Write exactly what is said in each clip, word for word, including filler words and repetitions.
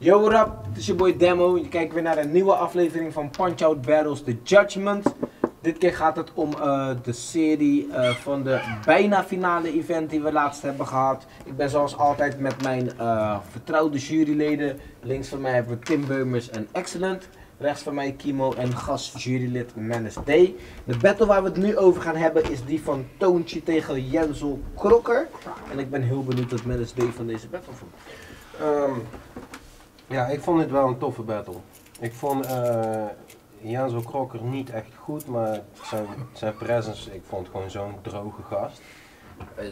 Yo rap, het is je boy Demo. Je kijkt weer naar een nieuwe aflevering van Punch-Out Battles The Judgment. Dit keer gaat het om uh, de serie uh, van de bijna finale event die we laatst hebben gehad. Ik ben zoals altijd met mijn uh, vertrouwde juryleden. Links van mij hebben we Tim Beumers en Excellent. Rechts van mij Kimo en gastjurylid Menace D. De battle waar we het nu over gaan hebben is die van Toontje tegen Jenzel Krokker. En ik ben heel benieuwd wat Menace D van deze battle vond. Um, ja, ik vond het wel een toffe battle. Ik vond uh, Jenzel Krokker niet echt goed, maar zijn, zijn presence, ik vond gewoon zo'n droge gast. Uh,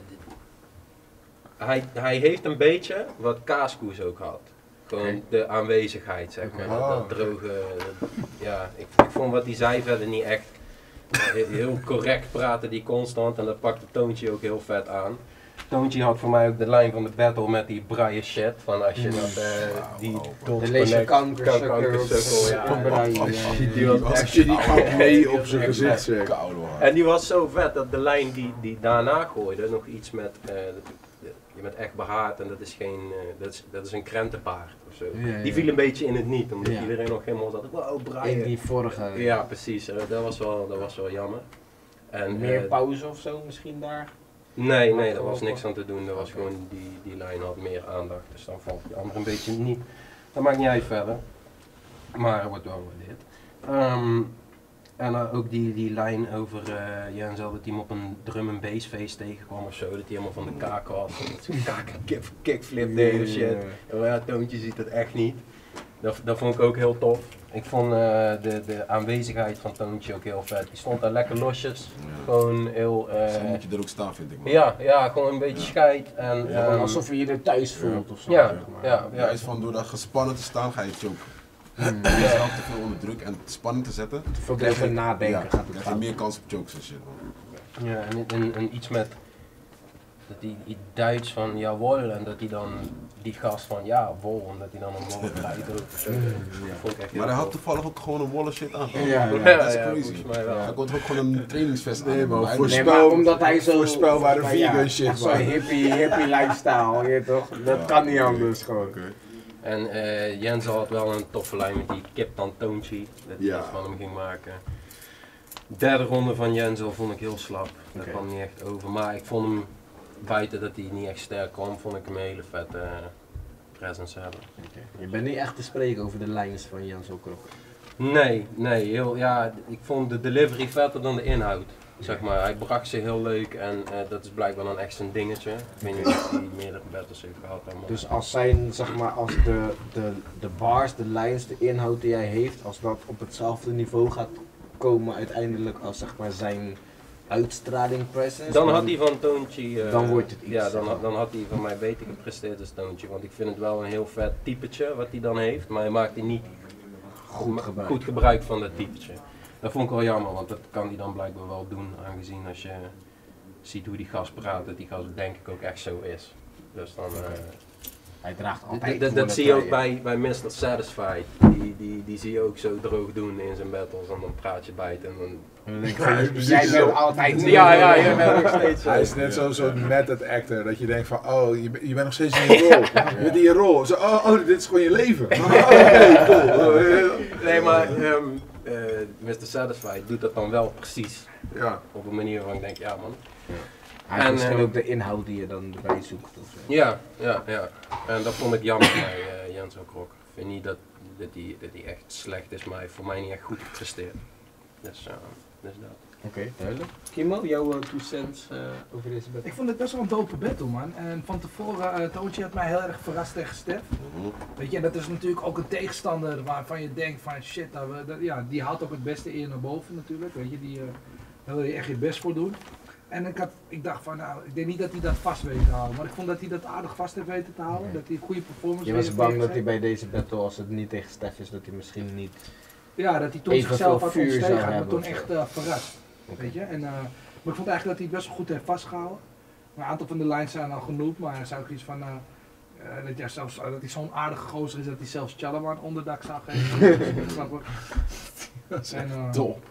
hij, hij heeft een beetje wat Kaaskoes ook had. Gewoon okay. De aanwezigheid, zeg maar. Okay. Dat, dat droge, dat, ja, ik, ik vond wat hij zei verder niet echt heel, heel correct praten, die constant. En dat pakte Toontje ook heel vet aan. Toontje had voor mij ook de lijn van de battle met die braille shit. Van als je dat, uh, die dots connect, kankersukkel, ja. Als je die gaat mee op zijn gezicht zegt. En die was zo vet dat de lijn die, die daarna gooide, nog iets met, uh, je bent echt behaard en dat is geen, uh, dat is, dat is een krentenpaard ofzo. Ja, ja. Die viel een beetje in het niet, omdat ja. iedereen nog helemaal zat, wow, braille. In die vorige. Ja, precies. Uh, dat, was wel, dat was wel jammer. En, meer uh, pauze of zo misschien daar? Nee, nee, daar was niks aan te doen. Er was gewoon, die, die lijn had meer aandacht, dus dan valt die andere een beetje niet. Dat maakt niet uit verder, maar er wordt wel gewaardeerd. Um, en uh, ook die, die lijn over uh, Jenzel, dat hij hem op een drum en bass feest tegenkwam of zo, dat hij helemaal van de kaak was, dat hij kaak kick, kickflip deed of shit. Ja, ja, Toontje ziet het echt niet. Dat, dat vond ik ook heel tof. Ik vond uh, de, de aanwezigheid van Toontje ook heel vet. Die stond daar lekker losjes. Ja. Gewoon heel... Uh, Zo moet je er ook staan, vind ik. Man. Ja, ja, gewoon een beetje ja. scheid. En, ja, um, alsof je je er thuis voelt ja. of zo. Ja, zeg maar. ja, ja. Juist van door dat gespannen te staan ga je choken. Mm. Jezelf te veel onder druk en spanning te zetten. Te veel blijven nadenken. Ja, gaat het je meer kans op chokes en shit. Man. Ja, en, en, en iets met... Dat die, die Duits van ja wol en dat hij dan die gast van ja wol en dat hij dan een wollen bij drukt. Ja. Maar hij had toevallig ook gewoon een wollen shit aan. Ja, ja, ja, ja, dat is ja, crazy. Mij wel. Hij kon ook gewoon een trainingsvest aan. Nee, maar voorspel, nee, maar omdat hij zo voorspelbare vegan ja, shit. Zo'n hippie, hippie lifestyle, je toch? Dat ja, kan niet anders gewoon. Okay. En uh, Jenzel had wel een toffe lijn met die kip dan Toontje, dat hij ja. iets van hem ging maken. De derde ronde van Jenzel vond ik heel slap, dat okay. kwam niet echt over, maar ik vond hem buiten dat hij niet echt sterk kwam, vond ik hem een hele vette uh, presence hebben. Okay. Je bent niet echt te spreken over de lijns van Jenzel Krokker? Nee, nee, heel, ja, ik vond de delivery vetter dan de inhoud. Zeg maar. Hij bracht ze heel leuk en uh, dat is blijkbaar dan echt zijn dingetje. Ik weet niet of hij meerdere battles heeft gehad. Maar... Dus als zijn, zeg maar, als de, de, de bars, de lijns, de inhoud die hij heeft, als dat op hetzelfde niveau gaat komen uiteindelijk als zeg maar zijn uitstraling presence. Dan had hij van Toontje, uh, dan wordt het iets. Ja, dan, dan had hij van mij beter gepresteerd als Toontje, want ik vind het wel een heel vet typetje wat hij dan heeft, maar hij maakt hij niet goed gebruik. goed gebruik van dat typetje. Dat vond ik wel jammer, want dat kan hij dan blijkbaar wel doen, aangezien als je ziet hoe die gast praat, dat die gast denk ik ook echt zo is. Dus dan... Uh, hij draagt altijd Dat, dat zie je ook bij, bij mister Satisfied, die, die, die zie je ook zo droog doen in zijn battles en dan praat je bij het en dan... Ja, jij bent altijd... Ja, ja, jij bent nog steeds zo. Hij is net zo'n soort method actor, dat je denkt van, oh, je, je bent nog steeds in je rol. Je bent in je rol. Zo, oh, oh, dit is gewoon je leven. Oh, okay, cool. Nee, maar um, uh, mister Satisfied doet dat dan wel precies. Ja. Op een manier waarvan ik denk, ja man. Ja. Hij heeft misschien uh, ook de inhoud die je dan erbij zoekt. Of zo. Ja, ja, ja. En dat vond ik jammer bij uh, Jenzel Krokker. Ik vind niet dat hij dat dat echt slecht is, maar hij heeft voor mij niet echt goed gepresteerd. Dus, uh, dus dat. Oké, okay, duidelijk. Kimo, jouw uh, two cents uh, over deze battle? Ik vond het best wel een dope battle, man. En van tevoren, uh, Toontje had mij heel erg verrast tegen Stef. Mm-hmm. Weet je, dat is natuurlijk ook een tegenstander waarvan je denkt van shit, dat we, dat, ja, die haalt ook het beste eer naar boven natuurlijk. Weet je, die, uh, daar wil je echt je best voor doen. En ik, had, ik dacht van, nou, ik denk niet dat hij dat vast weet te houden, maar ik vond dat hij dat aardig vast heeft weten te houden. Nee. Dat hij een goede performance je was bang dat hij bij deze battle, als het niet tegen Stef is, dat hij misschien niet... Ja, dat hij toen zichzelf had ontstegen, maar toen echt uh, verrast. Okay. Weet je? En, uh, maar ik vond eigenlijk dat hij het best wel goed heeft vastgehouden. Een aantal van de lines zijn al genoemd, maar er zou ook iets van uh, uh, dat, ja, zelfs, uh, dat hij zo'n aardige gozer is dat hij zelfs Chalaman onderdak zou geven. Snap ik. Dat is echt en, uh, top.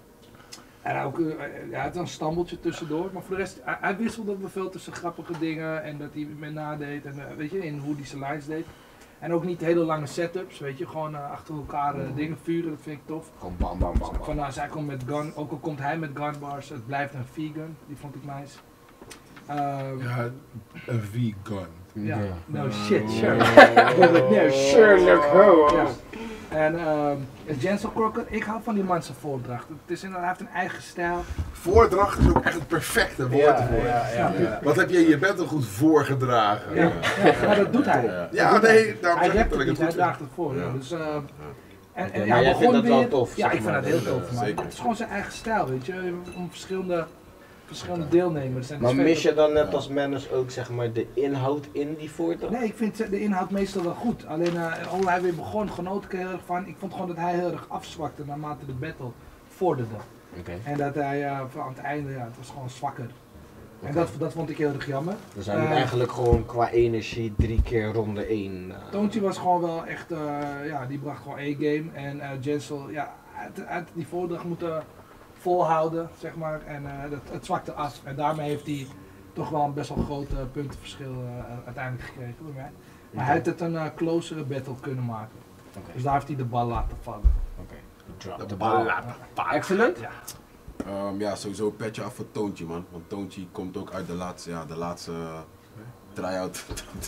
En ook, uh, hij had een stammeltje tussendoor, maar voor de rest, hij, hij wisselde wel veel tussen grappige dingen en dat hij met nadeed en uh, weet je, in hoe hij zijn lines deed. En ook niet hele lange setups, weet je, gewoon uh, achter elkaar uh, dingen vuren, dat vind ik tof. Gewoon bam bam bam. bam. Van, uh, zij komt met gun, ook al komt hij met gunbars, het blijft een vegan, die vond ik nice. Um, Ja, een V-gun. ja, Ja. no shit, Sherlock. no, Sherlock Holmes. Ja. En um, Jensen Crocker, ik hou van die man zijn voordracht. Het is inderdaad, hij heeft een eigen stijl. Voordracht is ook echt het perfecte woord Ja, ervoor. ja, ja, ja. Wat heb je je bent al goed voorgedragen? Ja, ja, maar dat doet hij. Ja, ja nee, daarom Hij zeg ik rapt dat het ik niet, het hij goed draagt vind. het voor. Ja. Ja. Dus, uh, en, en, Ja, ja, maar jij begon vindt dat wel weer- tof, Ja, zeg ik vind maar. dat heel tof. Maar Zeker. het is gewoon zijn eigen stijl, weet je. Om verschillende, verschillende deelnemers. En Maar dus mis je weet dan net als Menace ook zeg maar de inhoud in die voordracht? Nee, ik vind de inhoud meestal wel goed. Alleen uh, al hij weer begon, genoot ik er heel erg van. Ik vond gewoon dat hij heel erg afzwakte naarmate de battle vorderde. Oké. En dat hij uh, van aan het einde, ja, het was gewoon zwakker. En Oké. dat, dat vond ik heel erg jammer. We zijn nu Eh, eigenlijk gewoon qua energie drie keer ronde één. Uh, Toontje was gewoon wel echt, uh, ja, die bracht gewoon A-game. En uh, Jensel, ja, uit, uit die voordracht moeten volhouden, zeg maar. En uh, dat, het zwakte af. En daarmee heeft hij toch wel een best wel groot uh, puntenverschil uh, uiteindelijk gekregen bij mij. Maar hij had het een uh, closere battle kunnen maken. Oké. Dus daar heeft hij de bal laten vallen. Oké. Drop De the bal ball. laten Excellent. Ja. Um, ja, sowieso een petje af voor Toontje, man. Want Toontje komt ook uit de laatste, ja, de laatste uh, try-out.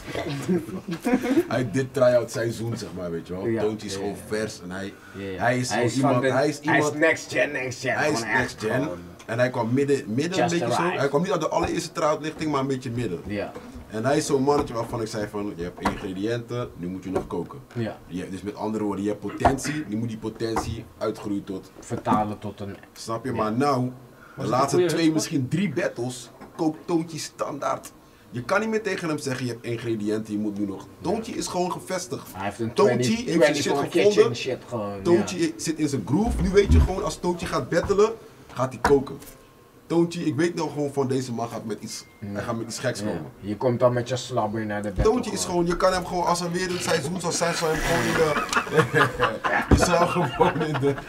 Uit dit try-out seizoen, zeg maar, weet je wel. Ja, Toontje is ja, gewoon ja. vers en hij, Ja, ja. hij is hij zo van iemand, de- hij is iemand, next gen, next gen. hij is gewoon echt next gen. gewoon- En hij kwam midden, midden een Just beetje zo. arrived. Hij kwam niet uit de allereerste try-out lichting, maar een beetje midden. Ja, En hij is zo'n mannetje waarvan ik zei van, je hebt ingrediënten, nu moet je nog koken. ja. Je, dus met andere woorden, je hebt potentie, nu moet die potentie uitgroeien tot, Vertalen tot een... snap je? Ja. Maar nou, de het een laatste goeie twee, hutspot? misschien drie battles, kookt Toontje standaard. Je kan niet meer tegen hem zeggen, je hebt ingrediënten, je moet nu nog. Toontje is gewoon gevestigd. Hij heeft een Toontje twintig, heeft zijn shit twenty-four gevonden. kitchen shit gewoon. Toontje ja. zit in zijn groove. Nu weet je gewoon, als Toontje gaat battelen, gaat hij koken. Toontje, ik weet nou gewoon van deze man gaat met iets, hij gaat met iets geks Ja. komen. Je komt dan met je slabber naar de battle. Toontje is gewoon, je kan hem gewoon, als er weer een seizoen zal zijn, zal je hem gewoon in de... je zou hem gewoon in de... in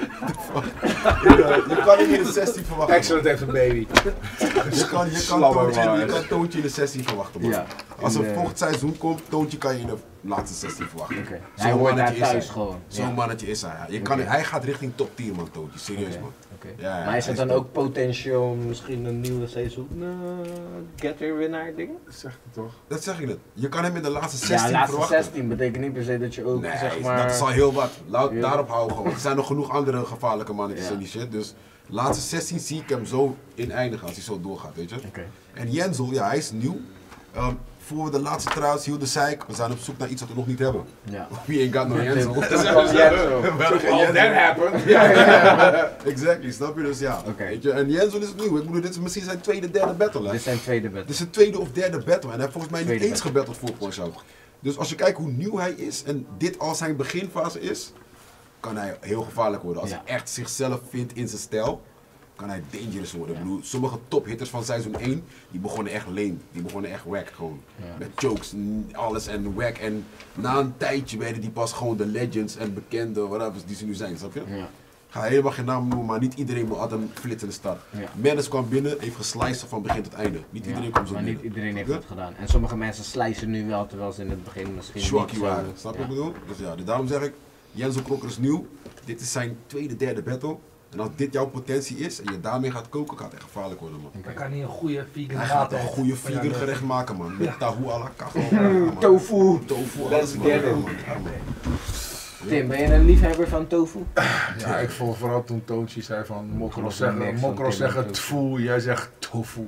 de- je kan hem in de zestien verwachten. Excellent heeft een baby. Je kan, je kan, Slabber, Toontje, maar. je kan Toontje in de zestien verwachten, man. Ja. Als In er de- volgend seizoen komt, Toontje kan je in de laatste zestien verwachten. Oké. Zo'n Hij hoort daar mannetje is thuis hij. gewoon. Zo'n Ja. mannetje is hij. Ja. Je kan, Oké. Hij gaat richting top tien, man, Toontje. Serieus, Oké. man. Oké. Ja, ja, Maar is hij het dan top. ook potentieel om misschien een nieuwe seizoen uh, getter winnaar ding? Zegt het toch? Dat zeg ik net. Je kan hem in de laatste Ja, zestien laatste verwachten. zestien betekent niet per se dat je ook Nee, zeg maar... dat is al heel wat. Laat, Ja. Daarop houden we gewoon. Er zijn nog genoeg andere gevaarlijke mannetjes Ja. en die shit. Dus laatste zestien zie ik hem zo in eindigen als hij zo doorgaat, weet je. Oké. En Jenzel, ja, hij is nieuw. Um, voor we de laatste trouwens hielden, zei ik, we zijn op zoek naar iets wat we nog niet hebben. Ja. We ain't got no Jenzel. Dat is wel Jenzel. We hadden geen Well, Jenzel. that happened. Exactly, snap je? Dus ja. Oké. Weet je, en Jenzel is nieuw. Ik bedoel, dit is misschien zijn tweede, derde battle. Hè. Dit is zijn tweede Dit battle. is zijn tweede of derde battle. En hij heeft volgens mij niet Tweede eens battle. gebatteld voor Punch-Out. Dus als je kijkt hoe nieuw hij is en dit al zijn beginfase is, kan hij heel gevaarlijk worden. Als Ja. hij echt zichzelf vindt in zijn stijl, kan hij dangerous worden. Ik bedoel, sommige tophitters van seizoen één, die begonnen echt lame. Die begonnen echt wack gewoon. Ja. Met chokes, en alles en wack. En na een tijdje werden die pas gewoon de legends en bekende, whatever die ze nu zijn, snap je? Ja. Ik ga helemaal geen naam noemen, maar niet iedereen had een flitsende start. Ja. Menace kwam binnen, heeft gesliced van begin tot einde. Niet iedereen Ja, komt zo maar binnen. niet iedereen heeft Ja? dat gedaan. En sommige mensen slijzen nu wel, terwijl ze in het begin misschien Schwakkie niet zo... waren, snap je Ja. wat ik bedoel? Dus ja, dus daarom zeg ik, Jenzel Crocker is nieuw. Dit is zijn tweede, derde battle. En als dit jouw potentie is en je daarmee gaat koken, gaat het echt gevaarlijk worden, man. Dan kan hij een goede vegan Hij gaat een maaltijd goede van jou vegan gerecht nemen. maken, man. Met tahu à la kachel. Ja, man. Tofu! Tofu, Let's alles, man. get Ja, it. man. Ja, man. Tim, ben je een liefhebber van tofu? Ja, ik vond vooral toen Toontje zei van geloof Mokro er zeggen, niks van Mokro Tim zeggen met tfoe, jij zegt tofu.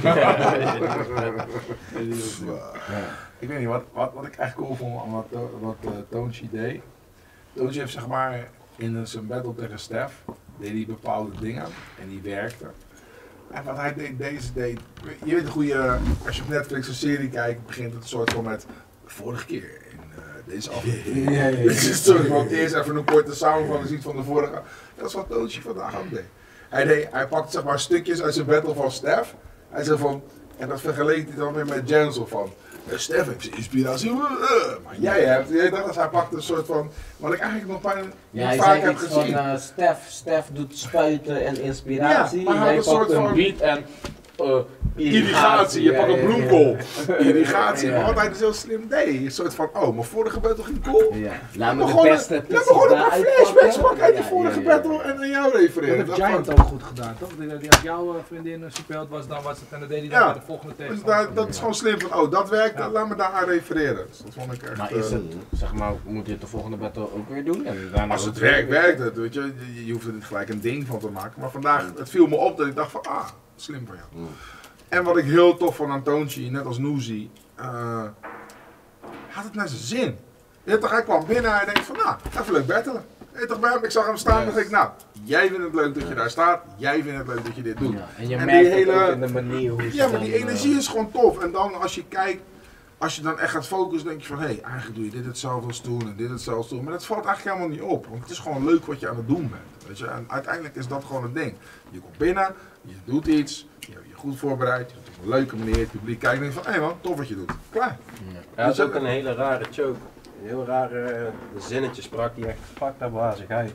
Ja. Ik weet niet, wat, wat, wat ik echt cool vond aan wat, To- wat uh, Toontje deed. Toontje heeft zeg maar in zijn battle tegen Stef, deed hij bepaalde dingen en die werkten. En wat hij deed, deze deed, je weet hoe je, als je op Netflix een serie kijkt, begint het soort van met vorige keer in uh, deze aflevering. Ja, ja, ja. Dit is een soort van eerst even een korte samenvatting ziet van de vorige. Dat is wat Toontje vandaag ook deed. Hij, deed, hij pakt zeg maar stukjes uit zijn battle van Stef. Hij zei van, en dat vergeleek hij dan weer met Jenzel van. Uh, Stef heeft zijn inspiratie, uh, maar jij hebt, je dacht dat hij pakt een soort van, wat ik eigenlijk nog bijna Ja, niet hij vaak zei heb iets gezien. van uh, Stef, Stef doet spuiten en inspiratie. Ja, maar hij Jij had een pakt soort een van- beat en uh, irrigatie. Je ja, pakt een ja, ja. bloemkool. Irrigatie. Ja. Maar wat hij dus heel slim deed. Een soort van, oh, mijn vorige battle ging cool. Ja. Laat Laat me me de gewoon beste laat me precies gewoon een daar paar flashbacks uitpakken. pakken uit die Ja, vorige ja, ja, ja. battle en aan jou Dat refereren. heeft Dat Giant van- ook goed gedaan, toch? Die, die had jouw uh, vriendin uh, gespeeld, was dan was het en dan deed hij dan Ja. bij de volgende Dus tegenstander. daar, dat is gewoon slim van, oh, dat werkt, Ja. laat me daar aan refereren. Dus dat vond ik echt... Maar is eh, het, zeg maar, moet je het de volgende battle ook weer doen? En daarna Als ook het weer- werkt, werkt het. Weet je. Je, je hoeft er niet gelijk een ding van te maken. Maar vandaag, het viel me op dat ik dacht van, ah, slim van jou. Mm. En wat ik heel tof vond aan Toonchi, net als Noezie, uh, had het naar zijn zin. Je weet toch, hij kwam binnen en hij denkt van, nou, even leuk battelen. Je weet toch, bij hem, ik zag hem staan en Yes. dacht ik, nou, jij vindt het leuk dat je daar staat, jij vindt het leuk dat je dit doet. Ja, en je En merkt die het hele- ook in de manier hoe ze Ja, maar dan, die eh, energie is gewoon tof. En dan als je kijkt, als je dan echt gaat focussen, denk je van, hé, hey, eigenlijk doe je dit hetzelfde als toen en dit hetzelfde als toen. Maar dat valt eigenlijk helemaal niet op, want het is gewoon leuk wat je aan het doen bent. Weet je? En uiteindelijk is dat gewoon het ding. Je komt binnen, je doet iets, je hebt je goed voorbereid, je doet het op een leuke manier, het publiek kijkt en denkt van, hé man, tof wat je doet. Klaar. Ja, dat is ook een hele rare choke. Een heel rare uh, zinnetje sprak die echt fucked up wazigheid.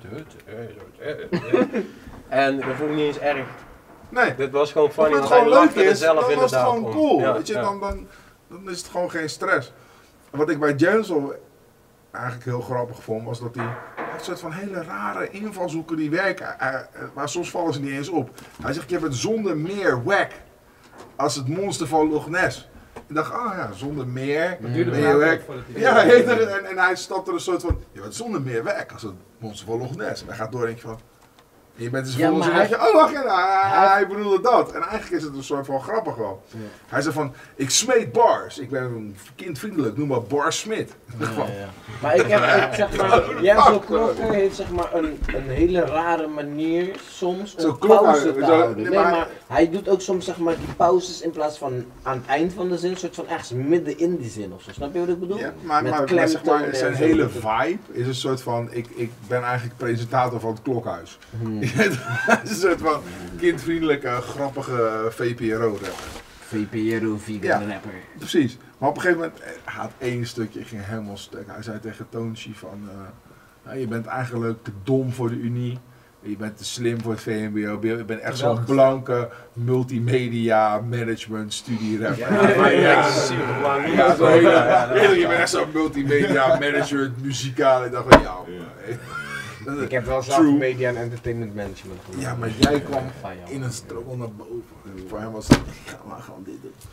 En dat vond ik niet eens erg. Nee. Dit was gewoon Als funny, het want hij gewoon leuk lachte er is, zelf dan was het inderdaad gewoon om. cool. Ja, Weet je, ja. dan, dan, dan is het gewoon geen stress. En wat ik bij Jensel eigenlijk heel grappig vond, was dat hij hij heeft een soort van hele rare invalshoeken die werken. Uh, uh, maar soms vallen ze niet eens op. Hij zegt, je hebt het zonder meer wack als het monster van Loch Ness. Ik dacht, ah ja, zonder meer. Het duurde ben me je lang wack. voordat hij- Ja, heet er, en, en hij stapt er een soort van, je bent zonder meer wack als het monster van Loch Ness. En hij gaat door en denk je van, en je bent dus Ja, vol en maar dan zeg je, oh wacht, ja, nou, hij- hij bedoelde dat. En eigenlijk is het een soort van grappig wel. Ja. Hij zei van, ik smeet bars. Ik ben kindvriendelijk, noem maar Bar Smit. Ja, ja. Maar ik heb, ik, zeg maar, Jensel Crocker heeft zeg maar een, een hele rare manier soms om Zo klok pauze uit- te zo- houden. nee, Nee, maar- maar hij doet ook soms zeg maar die pauzes in plaats van aan het eind van de zin, soort van ergens midden in die zin of zo. Snap je wat ik bedoel? Ja, maar, Met maar, maar zeg klemtonen maar, en zijn zo. hele vibe is een soort van, ik, ik ben eigenlijk presentator van het Klokhuis. Hmm. Het is een soort van kindvriendelijke, grappige V P R O-rapper. V P R O vegan Ja. rapper. Precies. Maar op een gegeven moment, eh, hij had één stukje, ik ging helemaal stuk. Hij zei tegen Toonchi van, eh, nou, je bent eigenlijk te dom voor de Unie. Je bent te slim voor het V M B O. Je bent echt zo'n blanke multimedia management studie rapper. Ja, maar je bent super belangrijk. Ja, zo hele, hele- je bent echt zo'n multimedia manager, muzikaal. Ik dacht van, ja, eh, dat- Ik heb wel zelf True. media en entertainment management gedaan. Ja, maar jij kwam Van jou. in een stroom naar boven. Voor hem was het, ga maar gewoon dit doen.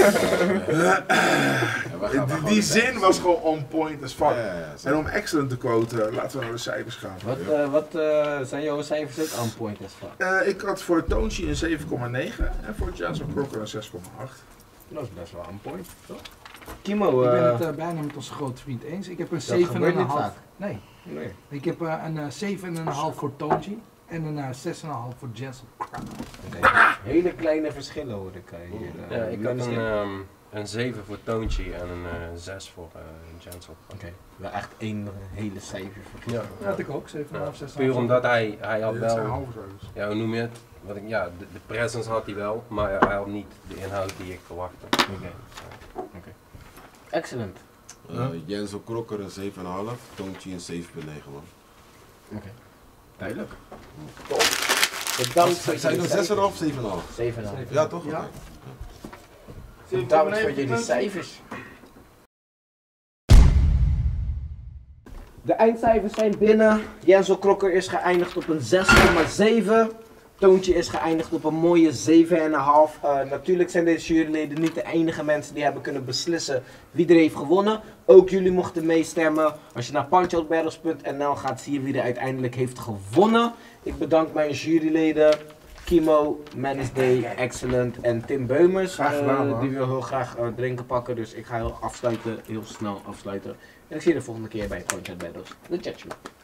Die, die zin was gewoon on point as fuck. Ja, ja, ja, En om excellent te quoten, laten we naar de cijfers gaan. Wat, eh, wat eh, zijn jouw cijfers ook on point as fuck? Eh, ik had voor Toonchi een zeven komma negen en voor Jensel Crocker een zes komma acht. Dat is best wel on point, toch? Kimo, Ik ben eh, het uh, bijna met onze grote vriend eens. Ik heb een dat zeven gebeurt en een niet half. vaak. Nee, nee. ik heb uh, een uh, zeven en een half voor Toonji en een uh, zes en een half voor Jensel. Hele kleine verschillen hoor ik eh, hier. eh. Ja, ik had Mensen- een, ehm, een zeven voor Toonchi en een uh, zes voor uh, Jensel. Oké, wel echt één hele cijfer. Ja, Dat had ik ook, zeven en een half, zes en een puur half. omdat hij, hij had Dit zijn wel, halve cijfers. ja, hoe noem je het? Wat ik, ja, de, de presence had hij wel, maar hij had niet de inhoud die ik verwachtte. Oké. Oké. Excellent. Uh, Jensel Crocker een zeven komma vijf, Toonchi een zeven komma negen man. Oké. Duidelijk. Bedankt voor Zijn jullie er zes komma vijf cijfers. of zeven komma vijf? zeven komma vijf. Ja toch? Ja. Oké. Bedankt voor jullie cijfers. De eindcijfers zijn binnen. Jensel Crocker is geëindigd op een zes komma zeven. Toontje is geëindigd op een mooie zeven komma vijf. Uh, natuurlijk zijn deze juryleden niet de enige mensen die hebben kunnen beslissen wie er heeft gewonnen. Ook jullie mochten meestemmen. Als je naar punch out battles punt n l gaat, zie je wie er uiteindelijk heeft gewonnen. Ik bedank mijn juryleden Kimo, Menace Day, Excellent en Tim Beumers. Graag gedaan, Uh, man. die wil heel graag uh, drinken pakken, dus ik ga heel afsluiten, heel snel afsluiten. En ik zie je de volgende keer bij Punch Out Battles, The Judgment.